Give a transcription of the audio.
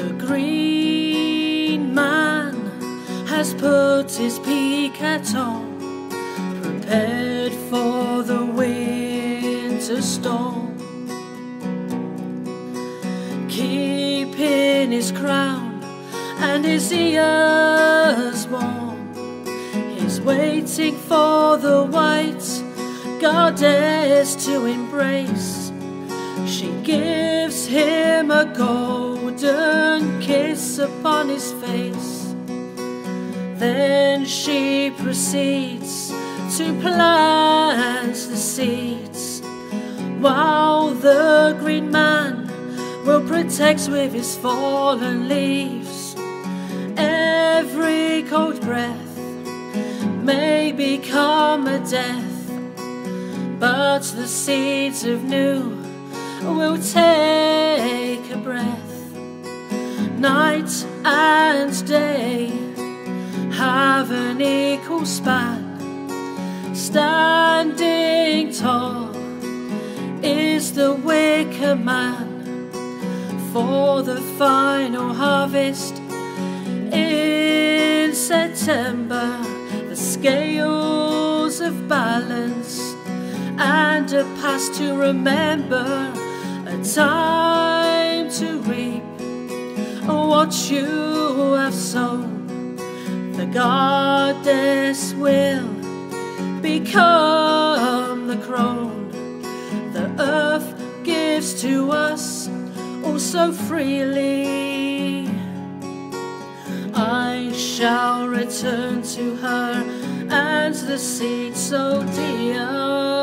The green man has put his peak hat on, prepared for the winter storm, keeping his crown and his ears warm. He's waiting for the white goddess to embrace. She gives him a golden kiss upon his face. Then she proceeds to plant the seeds, while the green man will protect with his fallen leaves. Every cold breath may become a death, but the seeds of new will take a breath. Night and day have an equal span. Standing tall is the wicker man for the final harvest in September. The scales of balance and a past to remember, a time to reap what you have sown. The goddess will become the crown the earth gives to us all so freely. I shall return to her and the seed so dear.